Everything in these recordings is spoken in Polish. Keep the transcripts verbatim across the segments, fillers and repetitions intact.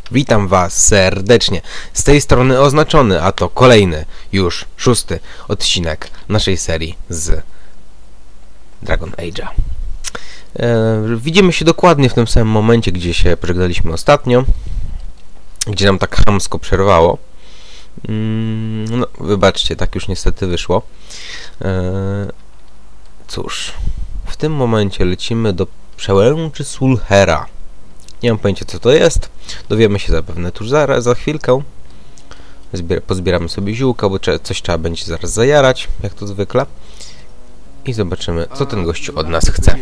Witam Was serdecznie. Z tej strony Oznaczony, a to kolejny, już szósty odcinek naszej serii z Dragon Age'a. E, widzimy się dokładnie w tym samym momencie, gdzie się pożegnaliśmy ostatnio, gdzie nam tak chamsko przerwało. Mm, no, wybaczcie, tak już niestety wyszło. E, cóż, w tym momencie lecimy do przełęczy Sulhera. Nie mam pojęcia, co to jest. Dowiemy się zapewne tuż za, za chwilkę. Zbier pozbieramy sobie ziółka, bo trzeba, coś trzeba będzie zaraz zajarać, jak to zwykle. I zobaczymy, co ten gościu od nas chce.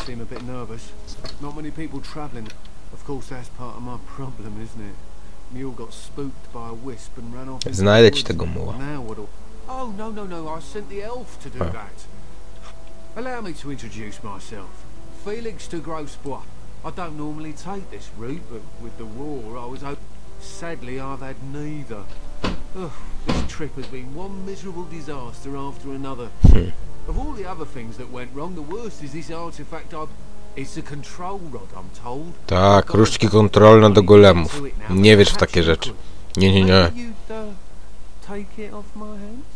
Znajdę ci tego muła. Allow me to introduce myself. Felix de Grosbois. I don't normally take this route, but with the war I was out. Sadly, I've had neither. Ugh, this trip has been one miserable disaster after another. Hmm. Of all the other things that went wrong, the worst is this artifact I've... It's a control rod, I'm told. Tak, różdżki kontrolne do golemów. Nie wiesz w takie rzeczy. Nie, nie, nie. Take it off my hands?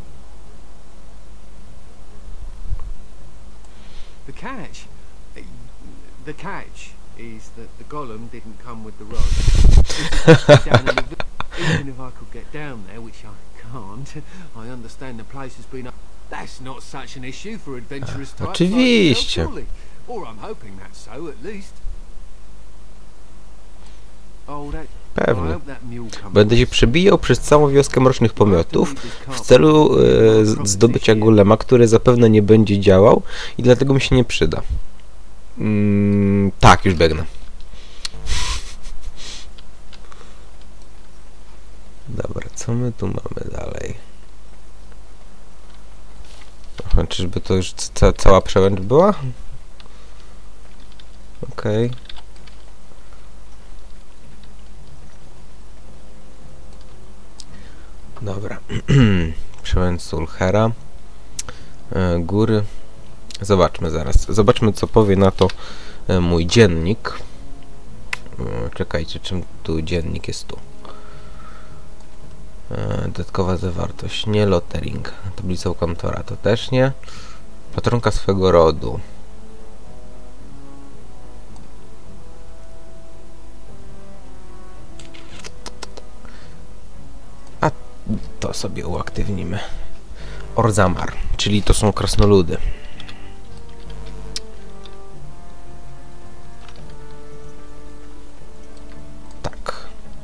The catch, the catch is that the golem didn't come with the rod. Even if I could get down there, which I can't, I understand the place has been. That's not such an issue for adventurous types. Oczywiście. Like yourself, or I'm hoping that's so at least. Oh, that. Pewnie. Będę się przebijał przez całą wioskę mrocznych pomiotów w celu e, zdobycia golema, który zapewne nie będzie działał i dlatego mi się nie przyda. Mm, tak, już biegnę. Dobra, co my tu mamy dalej? Aha, czyżby to już ca cała przełęcz była? Okej. Okay. Dobra, przełęcz Sulhera, e, góry, zobaczmy zaraz, zobaczmy co powie na to e, mój dziennik. E, czekajcie, czym tu dziennik jest tu? E, dodatkowa zawartość, nie lottering, tablica u kantora to też nie, patronka swego rodu. To sobie uaktywnimy. Orzammar, czyli to są krasnoludy. Tak.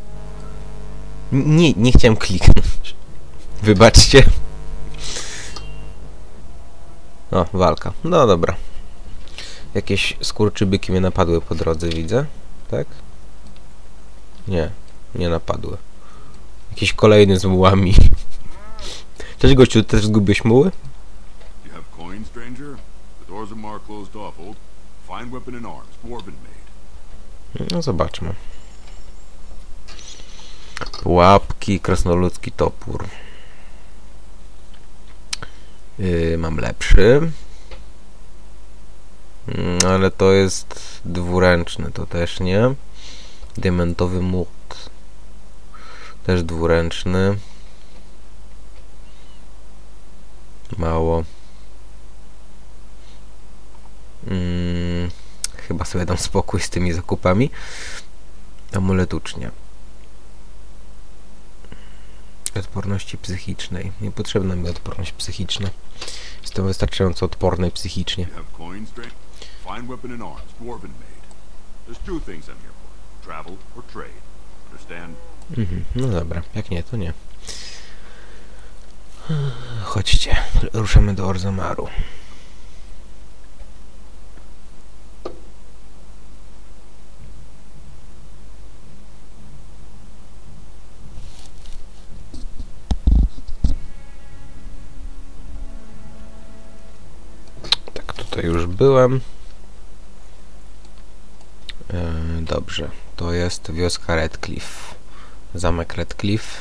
Nie, nie chciałem kliknąć. Wybaczcie. O, walka. No dobra. Jakieś skurczybyki mnie napadły po drodze, widzę. Tak? Nie, nie napadły. Jakiś kolejny z mułami. Cześć gościu, też zgubiłeś muły? No zobaczmy. Łapki, krasnoludzki topór. Yy, mam lepszy. Yy, ale to jest dwuręczny, to też nie. Diamentowy młot. Też dwuręczny. Mało. Hmm, chyba sobie dam spokój z tymi zakupami. Amulet ucznia. Odporności psychicznej. Niepotrzebna mi odporność psychiczna. Jestem wystarczająco odporny psychicznie. Mhm, no dobra, jak nie, to nie. Chodźcie, ruszamy do Orzammaru. Tak, tutaj już byłem. E, dobrze, to jest wioska Redcliffe. Zamek Redcliffe.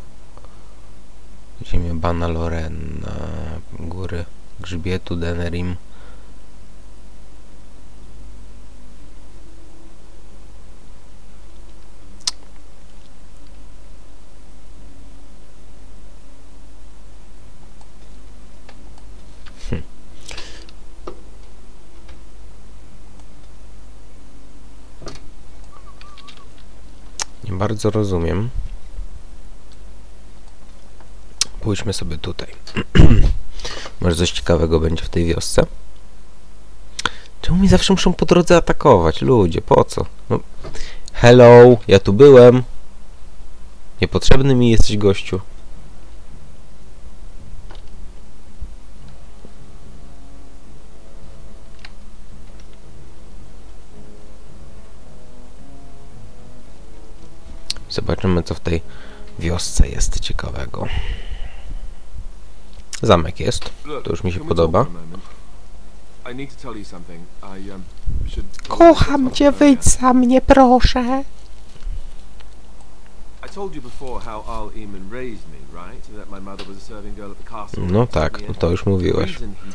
Ziemia Bana Lorena. Góry Grzbietu Denerim. Nie bardzo rozumiem. Pójdźmy sobie tutaj. Może coś ciekawego będzie w tej wiosce? Czemu mi zawsze muszą po drodze atakować? Ludzie, po co? No. Hello, ja tu byłem. Niepotrzebny mi jesteś, gościu. Zobaczymy, co w tej wiosce jest ciekawego. Zamek jest. To już mi się podoba. Kocham cię, wyjdź za mnie, proszę. No tak, no to już mówiłeś.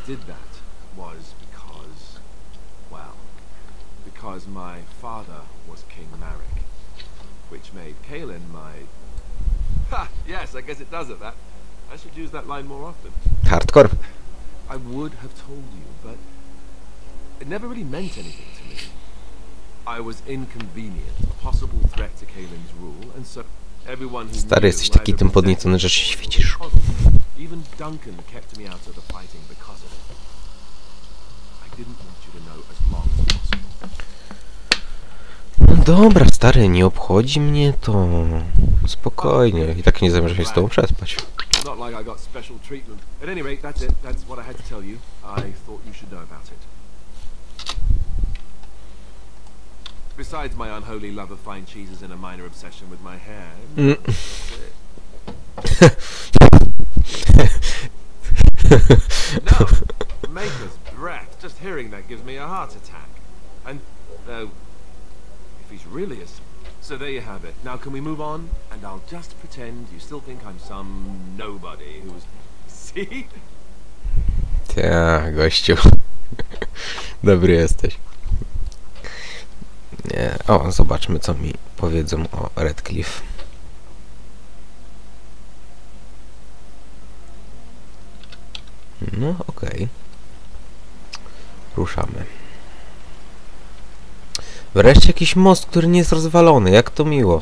Which made Kaelin my... Ha! Yes, I guess it does it, that. I should use that line more often. Hardcore. I would have told you, but it never really meant anything to me. I was inconvenient, a possible threat to Kaelin's rule, and so everyone who Stary, jesteś taki tym podniecony, że się świecisz. Even Duncan kept me out of the fighting because of it. I didn't want you to know as long as possible. No dobra, stary, nie obchodzi mnie to. Spokojnie. I tak nie zamierzam się z tobą przespać. Not like I got special treatment. At any rate, that's it. That's what I had to tell you. I thought you should know about it. Besides my unholy love of fine cheeses and a minor obsession with my hair. Mm. No, Maker's breath. Just hearing that gives me a heart attack. And though, if he's really a... So there you have it. Now can we move on? And I'll just pretend you still think I'm some nobody who's... See? Ta, gościu. Dobry jesteś. Nie. O, zobaczmy, co mi powiedzą o Redcliffe. No, okej. Okay. Ruszamy. Wreszcie jakiś most, który nie jest rozwalony. Jak to miło.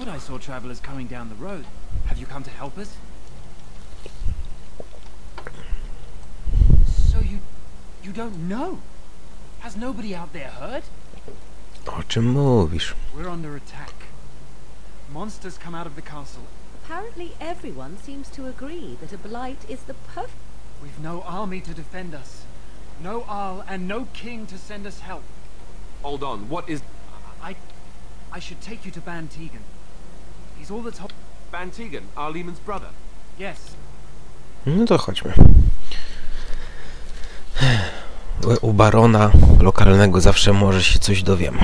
O czym mówisz? Monsters come out of the castle. Apparently everyone seems to agree that a blight is the perfect... We've no army to defend us. No Arl and no king to send us help. Hold on, what is... I... I should take you to Ban Tegan. He's all that's... Ban Tegan, Arlemon's brother? Yes. No to chodźmy. U barona lokalnego zawsze może się coś dowiem.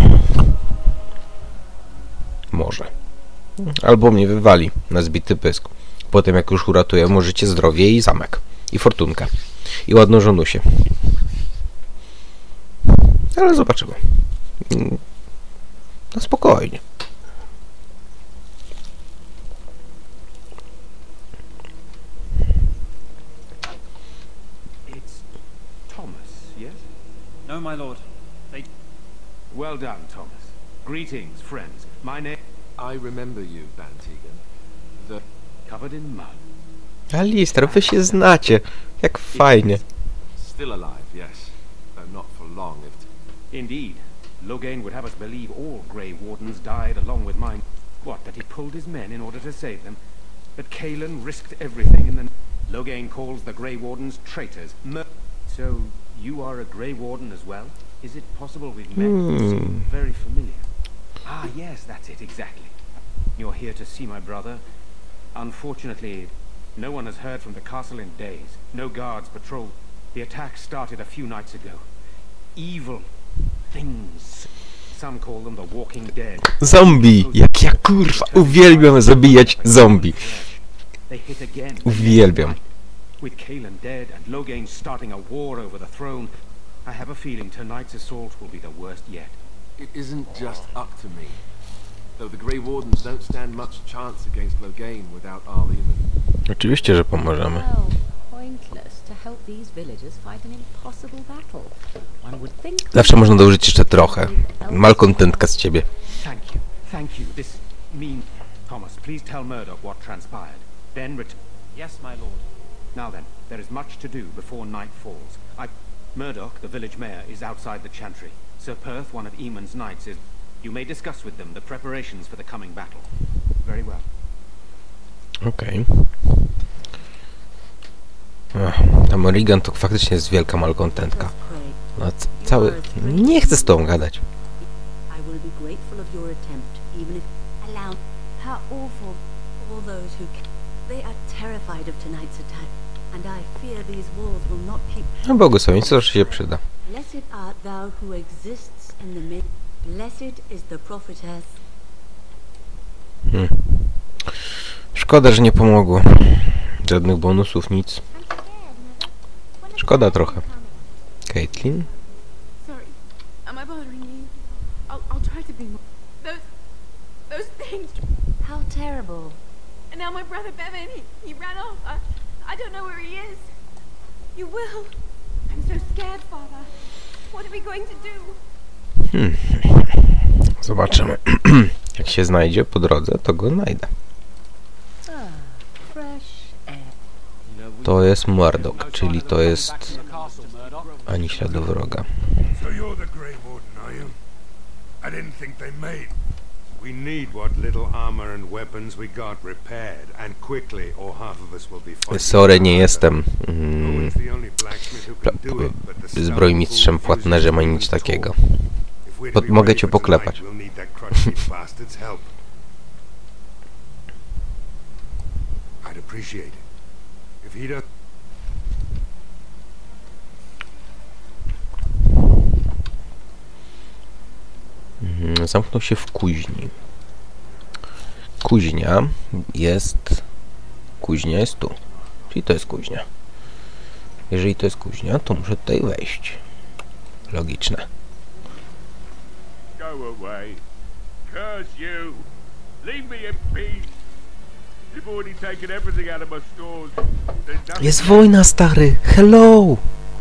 Może. Albo mnie wywali na zbity pysk. Potem jak już uratuję mu życie, zdrowie i zamek. I fortunkę. I ładną żonusię. Ale zobaczymy. No spokojnie. It's Thomas, yes? No, my lord. They... Well done, Thomas. Greetings, friends. My name... I remember you, Ban Tegan. The... Covered in mud. Alistair, wy się znacie. Jak fajnie. Still alive, yes. Though not for long, if... Indeed. Loghain would have us believe all Grey Wardens died along with mine. What, that he pulled his men in order to save them? That Kaelin risked everything in the... Loghain calls the Grey Wardens traitors. Mur so, you are a Grey Warden as well? Is it possible we've met? Hmm. You seem very familiar. Ah, yes, that's it, exactly. You're here to see my brother. Unfortunately, no one has heard from the castle in days. No guards patrol. The attack started a few nights ago. Evil things. Some call them the Walking Dead. Zombie! Jak ja kurwa uwielbiam zabijać zombie. They hit again. Uwielbiam. With Kaelin dead and Loghain starting a war over the throne, I have a feeling tonight's assault will be the worst yet. It isn't just up to me. Though the Grey Wardens don't stand much chance against Loghain without Arlemon. Oczywiście, że pomożemy. Well, pointless to help these villagers fight an impossible battle. One would think... Zawsze można dołożyć jeszcze trochę. Malkontentka z ciebie. Thank you. Thank you. This means... Thomas, please tell Murdoch what transpired. Then ret- Yes, my lord. Now then, there is much to do before night falls. I... Murdoch, the village mayor, is outside the chantry. Sir Perth, one of Eamon's knights, is... You may discuss with them the preparations for the coming battle. Very well. Okej. Okay. Ta Morrigan to faktycznie jest wielka malkontentka. No, cały... Nie chcę z tobą gadać. I will be grateful of your attempt, even if allow how awful all those who ca- they are terrified of tonight's attack, and I fear these walls will not keep. No błogosławieństwo zawsze się przyda. Blessed art thou who exists in the mid. Blessed is the prophetess. Hmm. Szkoda, że nie pomogło. Żadnych bonusów, nic. Szkoda trochę. Caitlin? Sorry. Am I bothering you? I'll, I'll try to be more... Those... Those things... How terrible. And now my brother Bevan, he, he ran off. I, I don't know where he is. You will. I'm so scared, Father. What are we going to do? Hmm. Zobaczymy. Jak się znajdzie po drodze, to go znajdę. To jest Murdoch, czyli to jest ani śladu wroga. So you're the Grey Warden, are you? I didn't think they made. We need what little armor and weapons we got repaired, and quickly, or half of us will be fighting. Sorry, nie jestem mm, zbrojmistrzem, płatnerzem, ani nic takiego. Pod, mogę cię poklepać. Mhm, zamknął się w kuźni. Kuźnia jest... Kuźnia jest tu. Czyli to jest kuźnia. Jeżeli to jest kuźnia, to muszę tutaj wejść. Logiczne. Go away. Curse you. Leave me in peace. You've already taken everything out of my stores. Jest wojna, stary. Hello.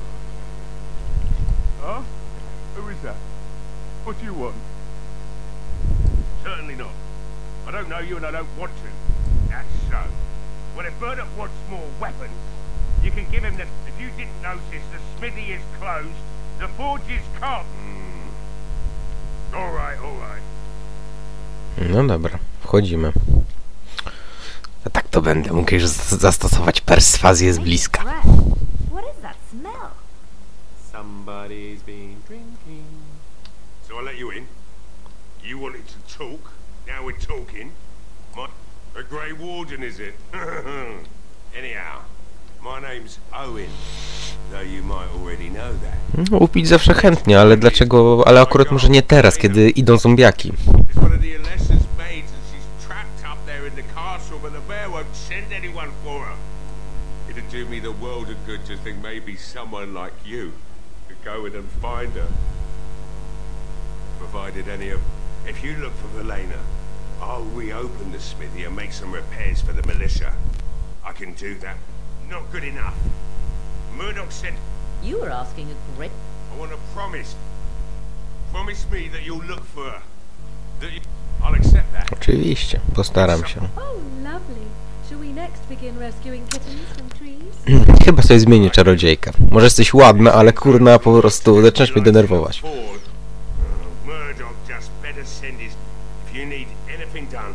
Huh? Who is that? What do you want? Certainly not. I don't know you and I don't want to. That's so. Well, if Murdoch wants more weapons, you can give him the... If you didn't notice, the smithy is closed, the forge is cut. Mm. All right, all right. No dobra, wchodzimy. A tak to będę mógł już zastosować perswazję z bliska. What is that smell? Somebody's been drinking. So I let you in. You wanted to talk. Now we're talking. My, a Grey Warden, is it? Anyhow, my name's Owen. Though you might already know that. No, upić zawsze chętnie, ale dlaczego? Ale akurat może nie teraz, kiedy idą zombiaki. It's one of the Alessa's maids and she's trapped up there in the castle, but the bear won't send anyone for her. It'd do me the world of good to think maybe someone like you could go in and find her. Provided any of... If you look for Velena, I'll reopen the smithy and make some repairs for the militia. I can do that. Not good enough. Murdoch said... You were asking a great... I want to promise. Promise me that you'll look for her. That you... I'll accept that. Oczywiście, postaram się. Oh, lovely. Shall we next begin rescuing kittens from trees? Chyba sobie zmienię czarodziejkę. Może jesteś ładna, ale kurna po prostu zaczynasz mnie denerwować. Murdoch just better send his... If you need anything done.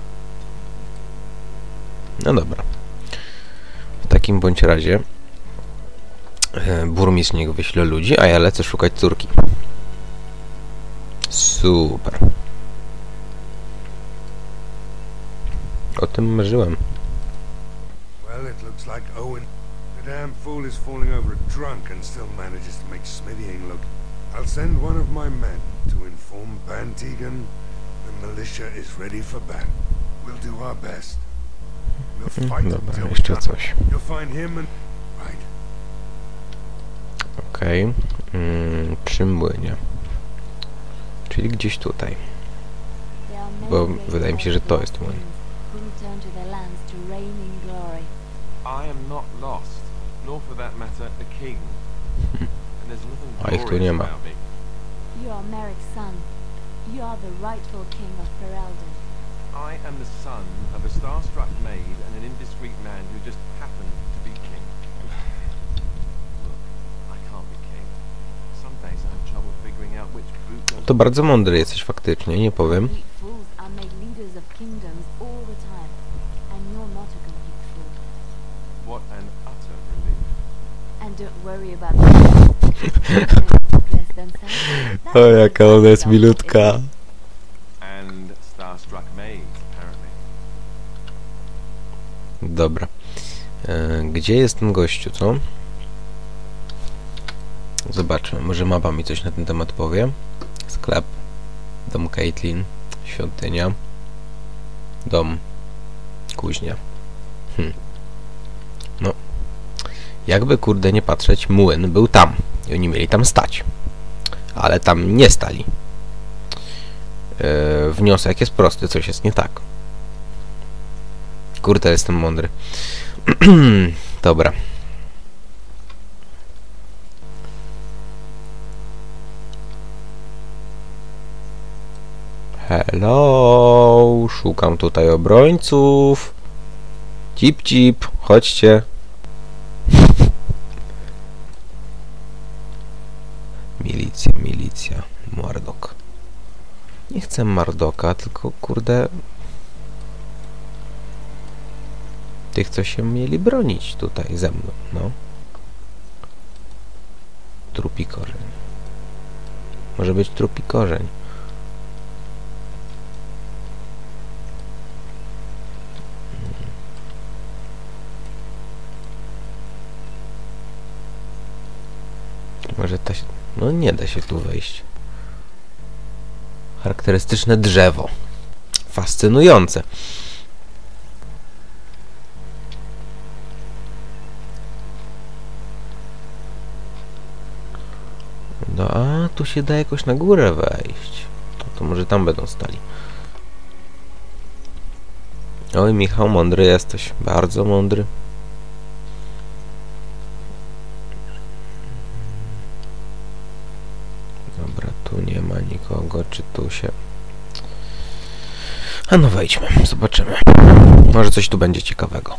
No dobra. W takim bądź razie e, burmistrz niech wyśle ludzi, a ja lecę szukać córki. Super. O tym marzyłem. Well, it looks like Owen, the damn fool, is falling over drunk and still manages to make smithying look. I'll send one of my men to inform Bantegan the militia is ready for battle. We'll do our best. We'll fight Dobra, until we jeszcze got coś. You'll find him and... Right. Okej. Okay. Mm, przy młynie. Czyli gdzieś tutaj. Bo wydaje mi się, że to jest młyn. I am not lost, nor for that matter a king. And there's A nothing ich tu nie ma. about me. You are Merrick's son. You are the rightful king of Ferelden. I am I'm the son of a star-struck maid and an indiscreet man who just happened to be king. Look, I can't be king. Some days I have trouble figuring out which boot goes. To bardzo mądry jesteś faktycznie, nie powiem. Fools are made leaders of kingdoms all the time, and you're not a complete fool. What an utter relief. And don't worry about the dress themselves. O, jaka ona jest milutka. And star-struck maids, apparently. Dobra. E, gdzie jest ten gościu, co? Zobaczmy, może mapa mi coś na ten temat powie. Sklep. Dom Caitlin. Świątynia. Dom. Kuźnia. Hm. No. Jakby kurde nie patrzeć, młyn był tam. I oni mieli tam stać. Ale tam nie stali. Yy, wniosek jest prosty, coś jest nie tak. Kurde, jestem mądry. Dobra. Hello, szukam tutaj obrońców. Cip, cip, chodźcie. Milicja, milicja, Mardok. Nie chcę Mardoka, tylko kurde... Tych, co się mieli bronić tutaj ze mną, no. Trupi korzeń. Może być trupi korzeń. Może ta się... No nie da się tu wejść. Charakterystyczne drzewo. Fascynujące. No a tu się da jakoś na górę wejść. No to może tam będą stali. Oj, Michał, mądry jesteś. Bardzo mądry. Dobra, tu nie ma nikogo. Czy tu się... A no wejdźmy, zobaczymy. Może coś tu będzie ciekawego.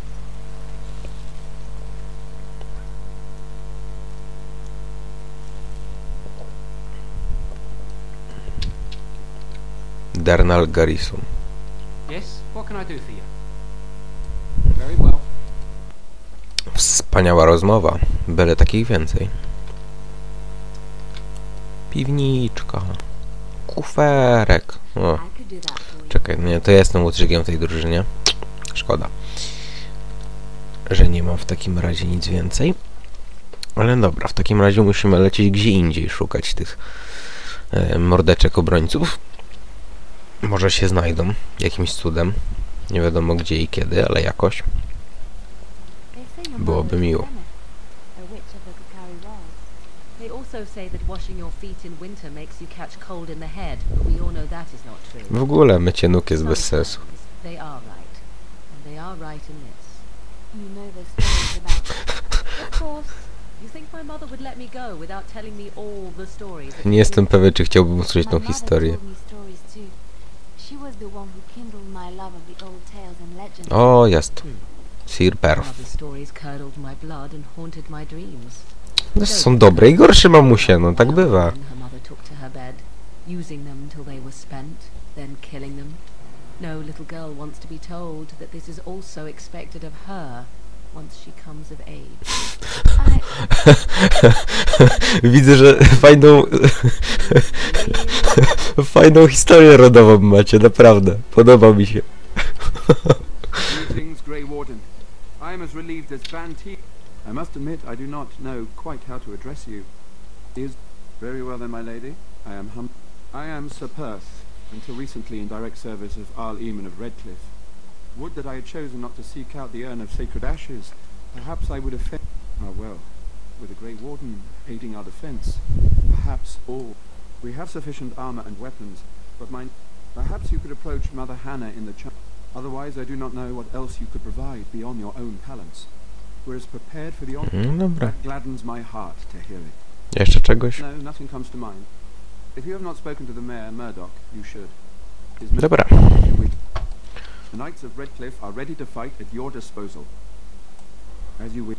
Dernal Garrison. Yes, what can I do for you? Very well. Wspaniała rozmowa. Byle takich więcej. Piwniczka. Kuferek. O. Czekaj, nie, to ja jestem łutrzygiem w tej drużynie. Szkoda, że nie mam w takim razie nic więcej. Ale dobra, w takim razie musimy lecieć gdzie indziej, szukać tych e, mordeczek obrońców. Może się znajdą jakimś cudem. Nie wiadomo gdzie i kiedy, ale jakoś. Byłoby miło. They also say that washing your feet in winter makes you catch cold in the head, but we all know that is not true. W ogóle mycie nóg jest bez sensu. They are right, and they are right in this. You know the stories about... Of course. You think my mother would let me go without telling me all the stories? Nie jestem pewien, czy chciałbym usłyszeć tą historię. O, jest. Sir Perth. No, są dobre i gorsze mamusie, no tak bywa. No little girl wants to be told that this is also expected of her once she comes of age. Widzę, że fajną fajną historię rodową macie, naprawdę. Podoba mi się. Greetings, Grey Warden. I am as relieved as Van T. I must admit I do not know quite how to address you. Is very well then, my lady. I am hum. I am Sir Perth, until recently in direct service of Arl Eamon of Redcliffe. Would that I had chosen not to seek out the urn of sacred ashes. Perhaps I would offend. Ah well, with the Grey Warden aiding our defence, perhaps all. We have sufficient armour and weapons, but my. Perhaps you could approach Mother Hannah in the church. Otherwise, I do not know what else you could provide beyond your own talents. We're as prepared for the honor. Mm, dobra. That gladdens my heart to hear it. Jeszcze czegoś? No, nothing comes to mind. If you have not spoken to the mayor, Murdoch, you should. His Dobra. The Knights of Redcliffe are ready to fight at your disposal. As you wish.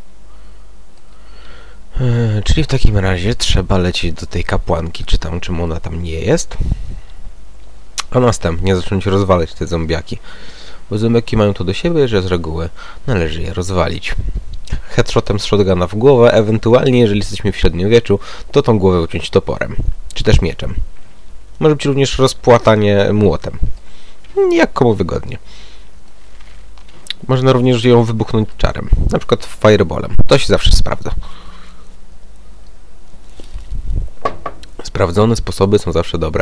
Eee, czyli w takim razie trzeba lecieć do tej kapłanki, czy tam, czym ona tam nie jest. A następnie zacząć rozwalać te zombiaki. Bo zombiaki mają to do siebie, że z reguły należy je rozwalić. Headshotem z shotguna w głowę, ewentualnie, jeżeli jesteśmy w średniowieczu, to tą głowę uciąć toporem, czy też mieczem. Może być również rozpłatanie młotem. Jak komu wygodnie. Można również ją wybuchnąć czarem, na przykład fireballem. To się zawsze sprawdza. Sprawdzone sposoby są zawsze dobre.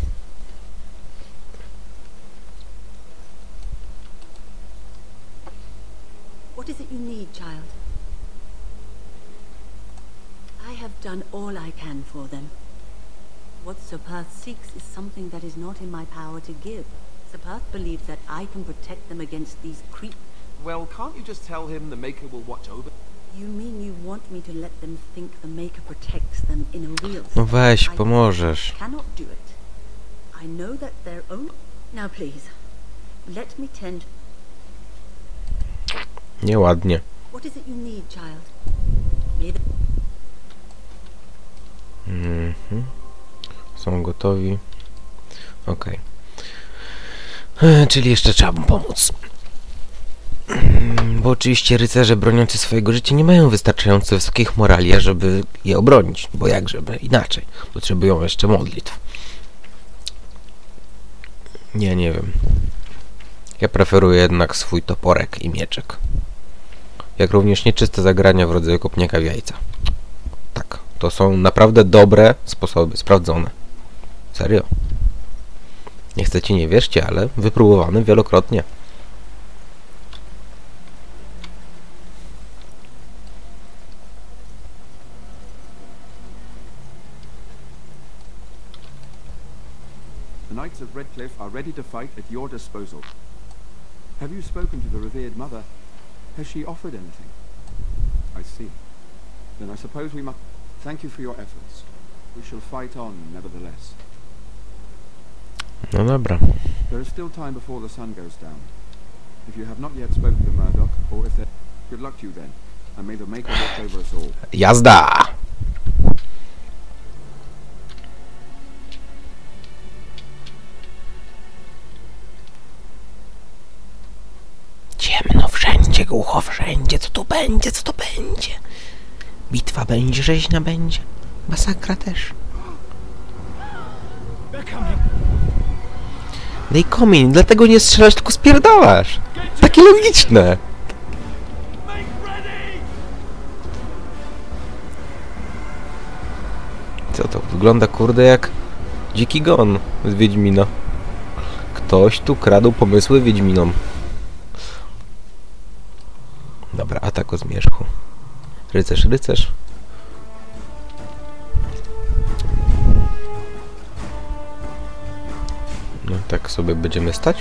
What is it you need, child? I have done all I can for them. What Sir Perth seeks is something that is not in my power to give. Sir Perth believes that I can protect them against these creep... Well, can't you just tell him the Maker will watch over? You mean you want me to let them think the Maker protects them in a real sense? No weź, I pomożesz. cannot do it. I know that their own... Now please, let me tend... Nieładnie. What is it you need, child? May the... Mhm. Są gotowi. Okej. Okay. Czyli jeszcze trzeba mu pomóc. Bo oczywiście rycerze broniący swojego życia nie mają wystarczająco wysokich morali, żeby je obronić. Bo jak żeby inaczej. Potrzebują jeszcze modlitw. Nie, nie wiem. Ja preferuję jednak swój toporek i mieczek. Jak również nieczyste zagrania w rodzaju kopniaka w jajca. Tak, to są naprawdę dobre sposoby, sprawdzone. Serio. Nie chcecie, nie wierzcie, ale wypróbowane wielokrotnie. The Knights of Redcliffe are ready to fight at your disposal. Have you spoken to the revered mother? Has she offered anything? I see. Then I suppose we must... Thank you for your efforts. We shall fight on, nevertheless. No dobra. There is still time before the sun goes down. If you have not yet spoken to Murdoch, or if there... Good luck to you then, and may the Maker watch over us all. Jazda! Ciemno wszędzie, głucho wszędzie. Co to będzie? Co to będzie? Bitwa będzie, rzeźnia będzie. Masakra też. They coming, dlatego nie strzelasz, tylko spierdalasz. Takie logiczne. Co to? Wygląda kurde jak dziki gon z Wiedźmina. Ktoś tu kradł pomysły Wiedźminom. Dobra, atak o zmierzchu. Rycerz, rycerz. No tak sobie będziemy stać.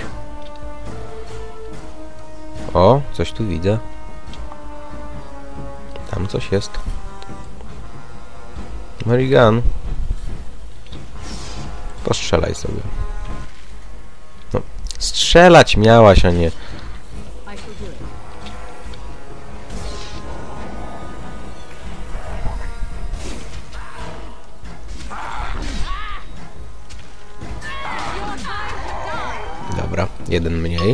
O, coś tu widzę. Tam coś jest. Marigan. Postrzelaj sobie. No, strzelać miałaś, a nie... Dobra, jeden mniej.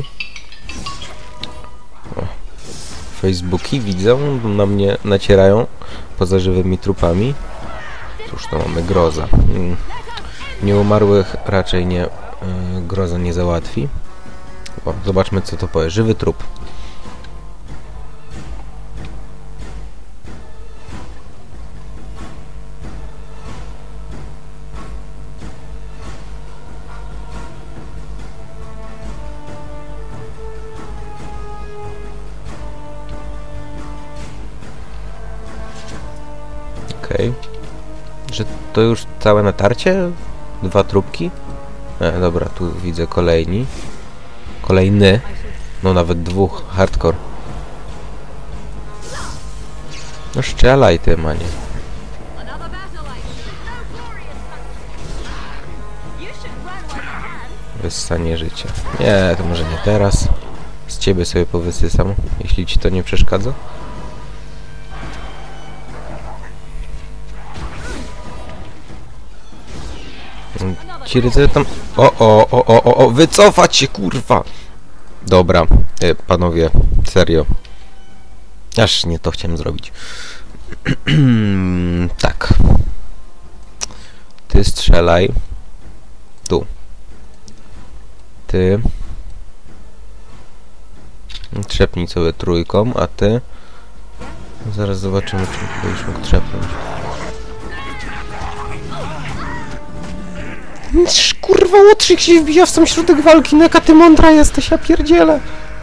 O. Facebooki widzę, na mnie nacierają poza żywymi trupami. Cóż, to mamy groza. Mm. Nieumarłych raczej nie, yy, groza nie załatwi. O, zobaczmy, co to powie. Żywy trup. Okej. Okay. Że to już całe natarcie? Dwa trupki? E, dobra, tu widzę kolejni. Kolejny. No nawet dwóch. Hardcore. No strzelaj ty, manie. Wyssanie życia. Nie, to może nie teraz. ciebie sobie powysysam, jeśli ci to nie przeszkadza. Ci rycerze tam... O, o, o, o, o, o, wycofać się, kurwa! Dobra, e, panowie, serio. Aż nie to chciałem zrobić. Tak. Ty strzelaj. Tu. Ty. Trzepnij sobie trójką, a ty... Zaraz zobaczymy, czy będziesz mógł trzepnąć. Kurwa, łotrzyk się wbija w sam środek walki, no jaka ty mądra jesteś, ja pierdzielę.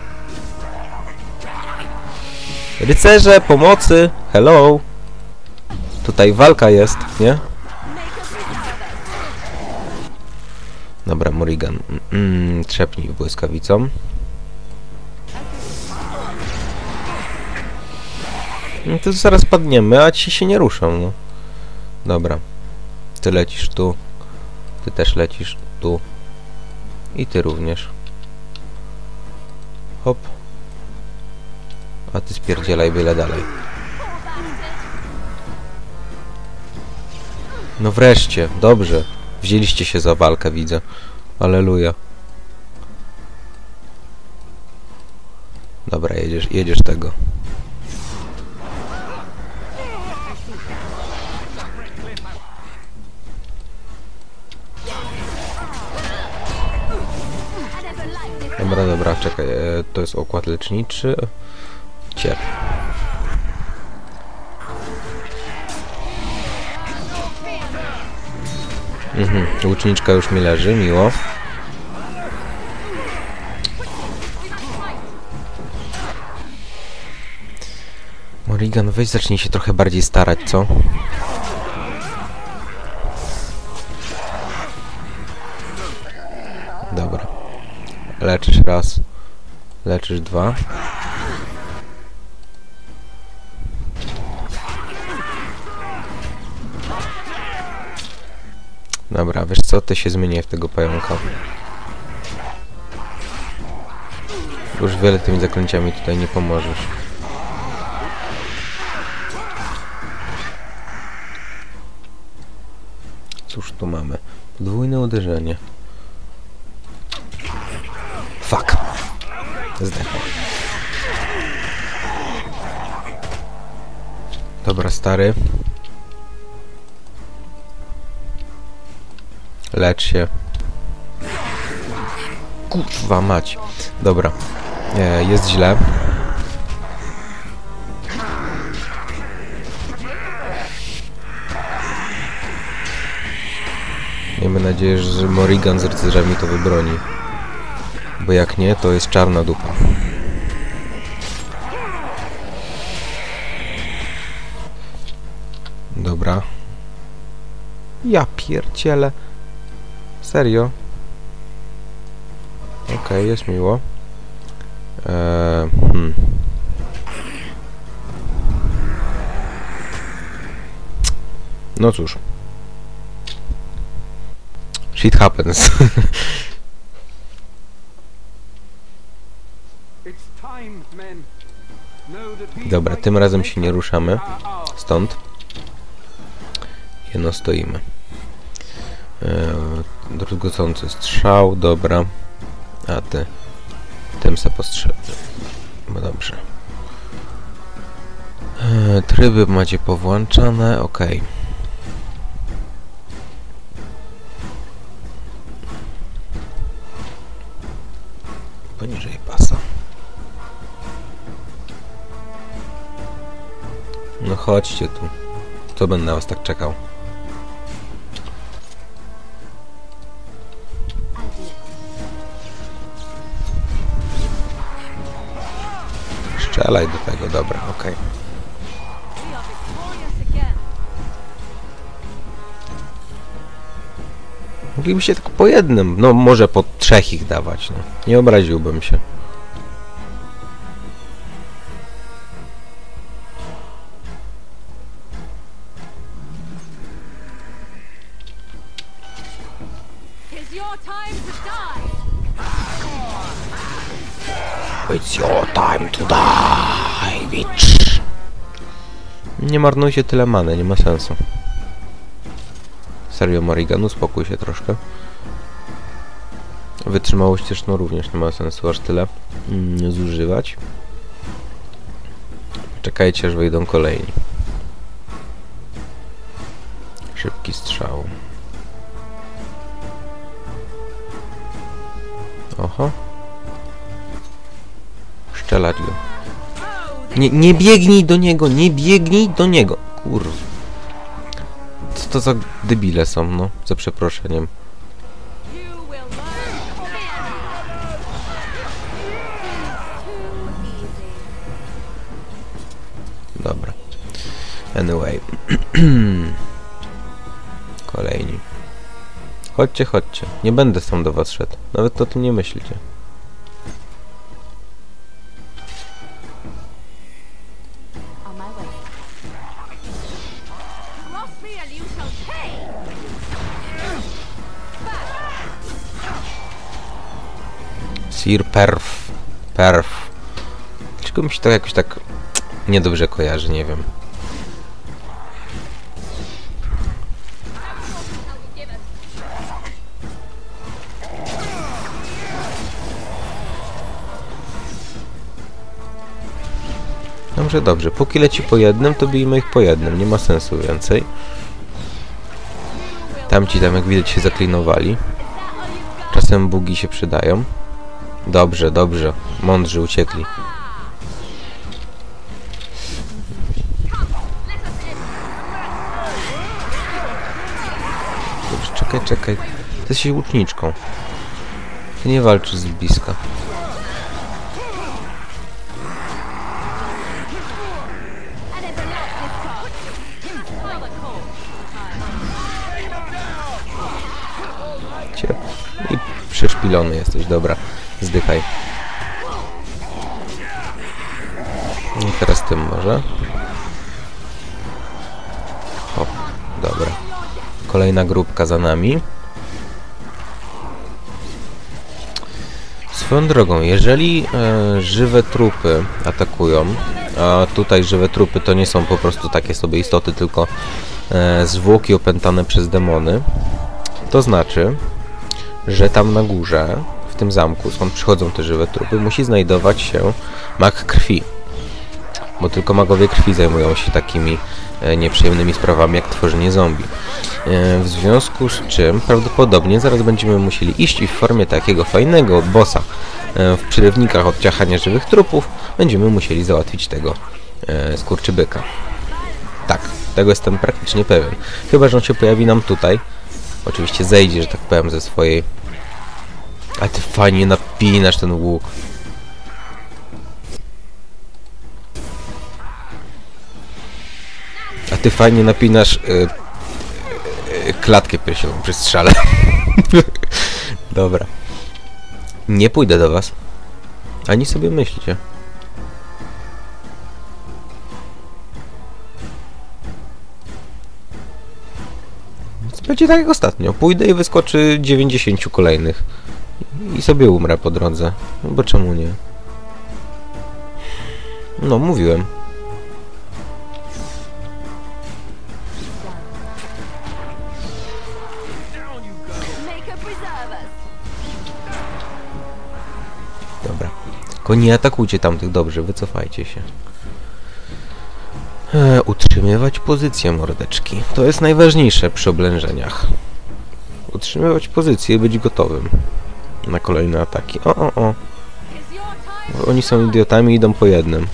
Rycerze, pomocy, hello. Tutaj walka jest, nie? Dobra, Morrigan, mm, trzepnij błyskawicą. No to zaraz padniemy, a ci się nie ruszą, no. Dobra. Ty lecisz tu. Ty też lecisz tu. I ty również. Hop. A ty spierdzielaj byle dalej. No wreszcie, dobrze. Wzięliście się za walkę, widzę. Alleluja. Dobra, jedziesz, jedziesz tego. Dobra, dobra, czekaj, e, to jest okład leczniczy. Ciep. Mhm, łuczniczka już mi leży, miło. Morrigan, weź zacznij się trochę bardziej starać, co? Dobra. Leczysz raz. Leczysz dwa. Dobra, wiesz co? Ty się zmienię w tego pająka. Już wiele tymi zaklęciami tutaj nie pomożesz. Cóż tu mamy? Podwójne uderzenie. Fuck. Zdechł. Dobra, stary. Lecz się. Kurwa mać. Dobra. E, jest źle. Miejmy nadzieję, że Morrigan z rycerzami to wybroni. Bo jak nie, to jest czarna dupa. Dobra. Ja pierdzielę. Serio? Okej, okay, jest miło. Eee, hmm. No cóż. Shit happens. Dobra, tym razem się nie ruszamy. Stąd. Jedno stoimy. Eee, druzgocący strzał, dobra. A ty tym se postrzelę. No dobrze. Eee, tryby macie powłączane, ok. Poniżej pasa. No chodźcie tu. Co będę na was tak czekał? Strzelaj do tego, dobra, okej. Okay. Moglibyście tylko po jednym, no może po trzech ich dawać, no. Nie obraziłbym się. It's your time to die, bitch. Nie marnujcie tyle many, nie ma sensu. Serio, Morrigan, uspokój się troszkę. Wytrzymałość też no również nie ma sensu aż tyle mm, zużywać. Czekajcie, aż wejdą kolejni. Szybki strzał. Oho. Szczelać go. Nie, nie biegnij do niego, nie biegnij do niego. Kurwa. Co to za debile są, no? Za przeproszeniem. Dobra. Anyway. Kolejni. Chodźcie, chodźcie. Nie będę sam do was szedł. Nawet o tym nie myślcie. Sir Perf. Perf. Dlaczego mi się to jakoś tak niedobrze kojarzy, nie wiem. Dobrze, dobrze. Póki leci po jednym, to bijmy ich po jednym. Nie ma sensu więcej. Tamci tam, jak widać, się zaklinowali. Czasem bugi się przydają. Dobrze, dobrze. Mądrzy uciekli. Dobrze, czekaj, czekaj. Ty jesteś łuczniczką. Ty nie walczysz z bliska. I przeszpilony jesteś, dobra. Zdychaj. I teraz tym może. O, dobra. Kolejna grupka za nami. Swoją drogą, jeżeli e, żywe trupy atakują, a tutaj żywe trupy to nie są po prostu takie sobie istoty, tylko e, zwłoki opętane przez demony, to znaczy, że tam na górze, w tym zamku, skąd przychodzą te żywe trupy, musi znajdować się mag krwi. Bo tylko magowie krwi zajmują się takimi e, nieprzyjemnymi sprawami jak tworzenie zombie. E, w związku z czym prawdopodobnie zaraz będziemy musieli iść i w formie takiego fajnego bossa e, w przerywnikach od ciachania żywych trupów będziemy musieli załatwić tego e, skurczybyka. Tak, tego jestem praktycznie pewien. Chyba że on się pojawi nam tutaj. Oczywiście zejdzie, że tak powiem, ze swojej... Ale ty fajnie napinasz ten łuk. A ty fajnie napinasz yy, yy, klatkę piersiową przy strzale. Dobra. Nie pójdę do was. Ani sobie myślicie. Będzie tak jak ostatnio. Pójdę i wyskoczy dziewięćdziesięciu kolejnych. I sobie umrę po drodze. No bo czemu nie? No, mówiłem. Dobra. Tylko nie atakujcie tamtych, dobrze, wycofajcie się. E, utrzymywać pozycję, mordeczki. To jest najważniejsze przy oblężeniach. Utrzymywać pozycję i być gotowym na kolejne ataki. O, o, o. Bo oni są idiotami i idą po jednym.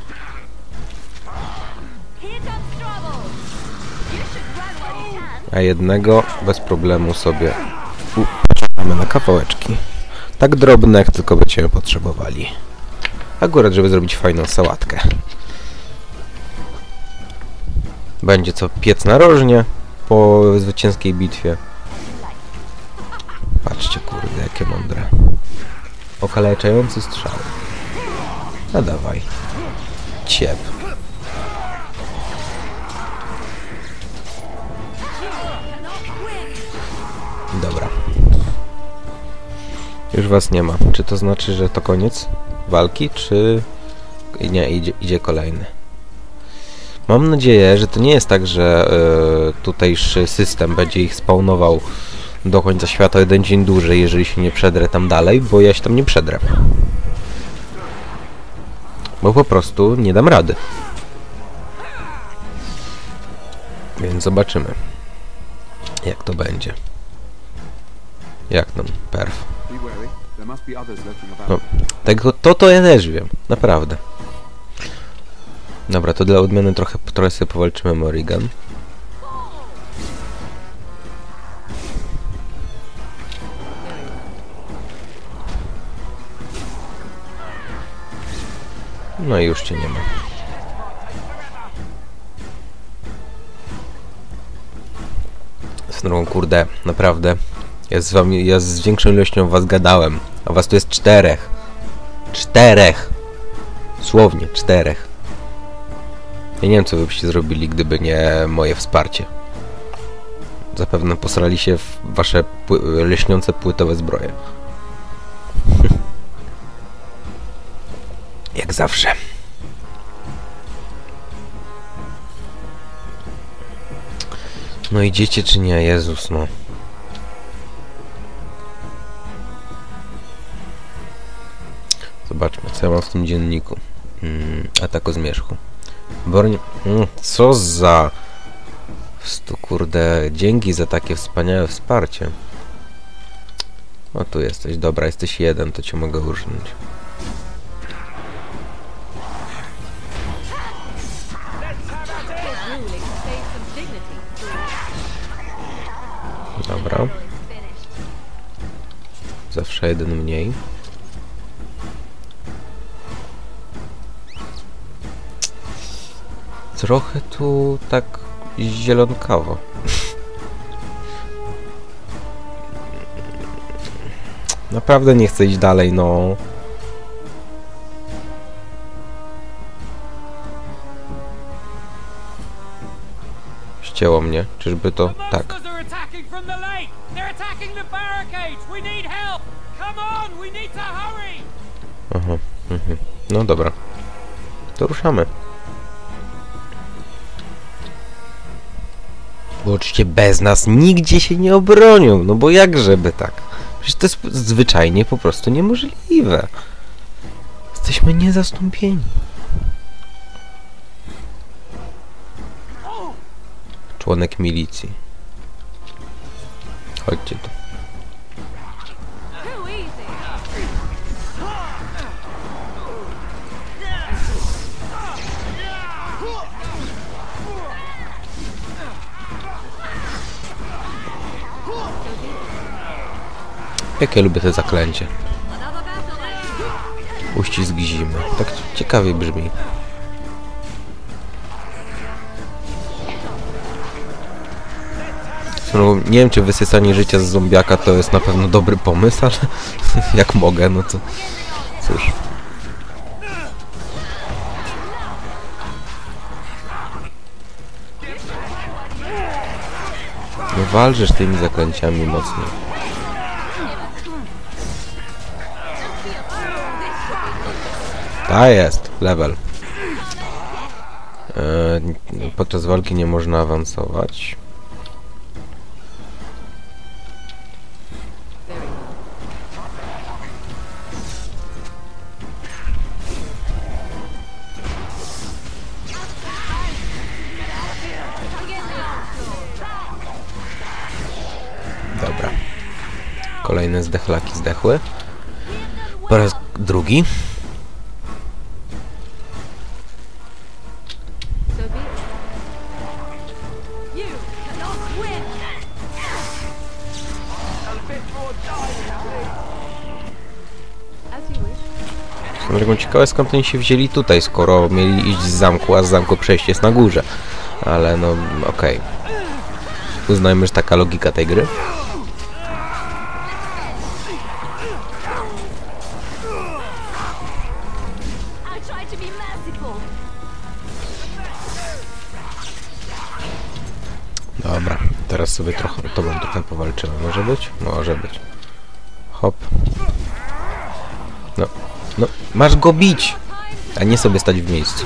A jednego bez problemu sobie uciekamy na kawałeczki. Tak drobne, jak tylko będziemy potrzebowali. Akurat, żeby zrobić fajną sałatkę. Będzie co piec narożnie po zwycięskiej bitwie. Patrzcie, kurde, jakie mądre. Okaleczający strzał. A dawaj. Ciep. Dobra. Już was nie ma. Czy to znaczy, że to koniec? walki, czy nie, idzie, idzie kolejny. Mam nadzieję, że to nie jest tak, że y, tutejszy system będzie ich spawnował do końca świata jeden dzień dłużej, jeżeli się nie przedrę tam dalej, bo ja się tam nie przedrę. Bo po prostu nie dam rady. Więc zobaczymy, jak to będzie. Jak tam, perf. No, tego, to to ja też wiem, naprawdę. Dobra, to dla odmiany trochę, trochę sobie powalczymy Morrigan. No i już cię nie ma. Swoją drogą, kurde, naprawdę. Ja z wami, ja z większą ilością was gadałem, a was tu jest czterech. Czterech! Słownie, czterech. Ja nie wiem, co wy byście zrobili, gdyby nie moje wsparcie. Zapewne posrali się w wasze pły leśniące płytowe zbroje. Jak zawsze. No idziecie czy nie? Jezus, no. Zobaczmy, co ja mam w tym dzienniku. Hmm, atak o zmierzchu. Bornie... Hmm, co za... Stu, kurde, dzięki za takie wspaniałe wsparcie. O, tu jesteś. Dobra, jesteś jeden, to cię mogę użyć. Dobra. Zawsze jeden mniej. Trochę tu tak zielonkawo. Naprawdę nie chcę iść dalej, no. Ścięło mnie. Czyżby to... Tak. Aha. Mhm. No dobra. To ruszamy. Bo oczywiście bez nas nigdzie się nie obronią. No bo jakżeby tak? Przecież to jest zwyczajnie po prostu niemożliwe. Jesteśmy niezastąpieni. Członek milicji. Chodźcie tu. Jak ja lubię te zaklęcie. Uścisk zimy. Tak ciekawie brzmi. No, nie wiem, czy wysycanie życia z zombiaka to jest na pewno dobry pomysł, ale jak mogę, no to cóż. No walczysz tymi zaklęciami mocniej. A jest, level. Eee, podczas walki nie można awansować. Dobra. Kolejne zdechlaki zdechły. Po raz drugi. Jestem ciekawe, skąd oni się wzięli tutaj, skoro mieli iść z zamku, a z zamku przejście jest na górze. Ale no, okej. Okay. Uznajmy, że taka logika tej gry. Dobra, teraz sobie trochę, tobą trochę powalczymy. Może być? Może być. Hop. No. No, masz go bić, a nie sobie stać w miejscu.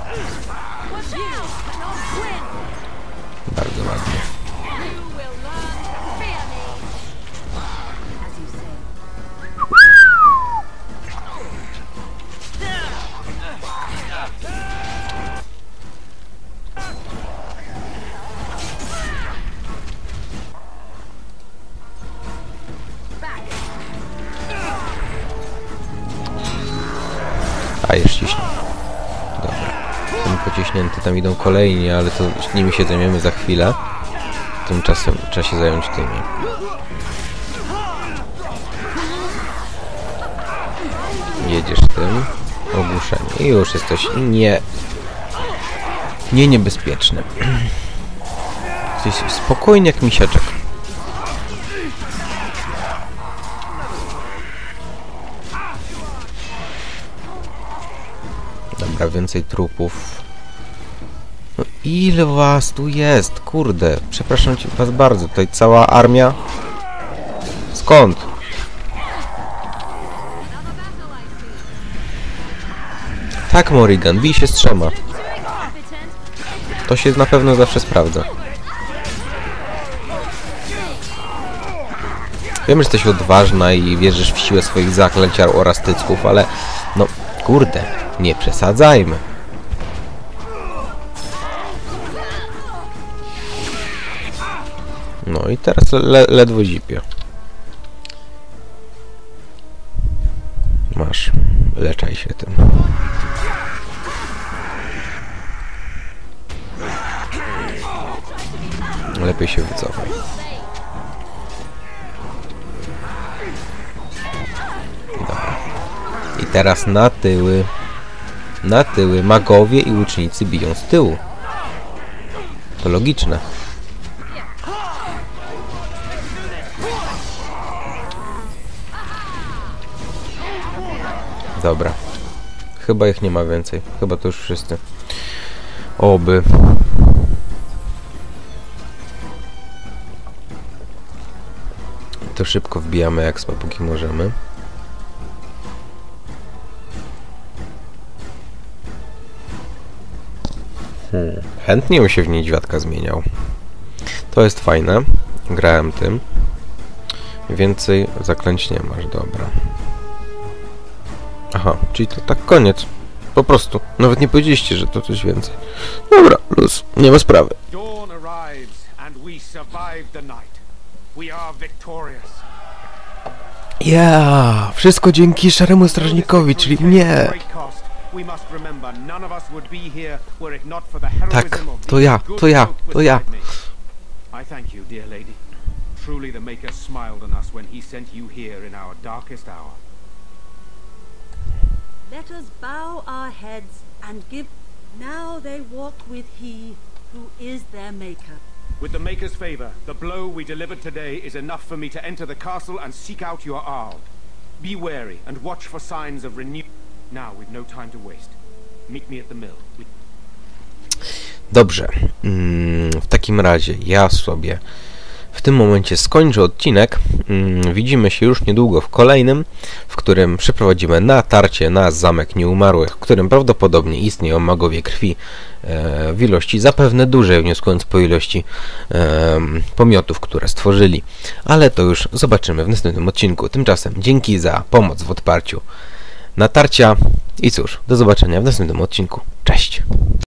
Bardzo ładnie. A, jest ściśnięty. Dobra. Ten pociśnięty, tam idą kolejni, ale to nimi się zajmiemy za chwilę. Tymczasem trzeba się zająć tymi. Jedziesz tym. Ogłuszenie. I już jesteś nie... nie niebezpieczny. Jesteś spokojny jak misiaczek. Dobra, więcej trupów. No ile was tu jest? Kurde, przepraszam cię was bardzo. Tutaj cała armia. Skąd? Tak, Morrigan, bij się z trzema. To się na pewno zawsze sprawdza. Wiem, że jesteś odważna i wierzysz w siłę swoich zaklęć oraz tycków, ale no, kurde, nie przesadzajmy. No i teraz le ledwo zipie. Masz, leczaj się tym. Lepiej się wycofaj. Dobra. I teraz na tyły. Na tyły. Magowie i łucznicy biją z tyłu. To logiczne. Dobra. Chyba ich nie ma więcej. Chyba to już wszyscy. Oby. To szybko wbijamy expa, póki możemy. Hmm. Chętnie bym się w niedźwiadka zmieniał. To jest fajne. Grałem tym. Więcej zaklęć nie masz, dobra. Aha, czyli to tak koniec. Po prostu. Nawet nie powiedzieliście, że to coś więcej. Dobra, luz. Nie ma sprawy. Dawn arrives and we survive the night. We are victorious. Ja, wszystko dzięki szaremu strażnikowi, czyli mnie. Tak, to ja, to ja, to ja. I thank you, dear lady. Truly the Maker smiled on us when he sent you here in our darkest hour. Let us bow our heads and give. Now they walk with he who is their maker. With the Maker's favor, the blow we delivered today is enough for me to enter the castle and seek out your Arl. Be wary and watch for signs of renew. Now we've no time to waste. Meet me at the mill. We... Dobrze. Mm, w takim razie ja sobie w tym momencie skończę odcinek. Mm, widzimy się już niedługo w kolejnym, w którym przeprowadzimy natarcie na Zamek Nieumarłych, w którym prawdopodobnie istnieją magowie krwi e, w ilości zapewne dużej, wnioskując po ilości e, pomiotów, które stworzyli. Ale to już zobaczymy w następnym odcinku. Tymczasem dzięki za pomoc w odparciu natarcia i cóż, do zobaczenia w następnym odcinku. Cześć!